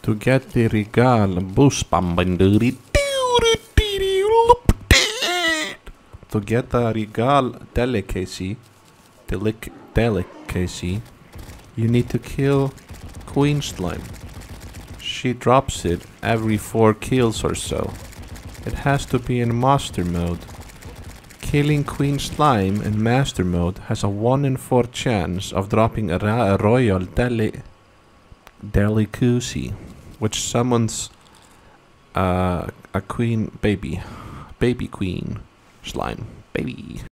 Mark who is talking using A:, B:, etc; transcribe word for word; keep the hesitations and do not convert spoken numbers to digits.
A: To get the Regal boost To get the Regal Delicacy, delic Delicacy, you need to kill Queen Slime. She drops it every four kills or so. It has to be in Master Mode. Killing Queen Slime in Master Mode has a one in four chance of dropping a, a Royal Deli Delicacy, which summons uh, a queen baby. Baby Queen Slime. Baby.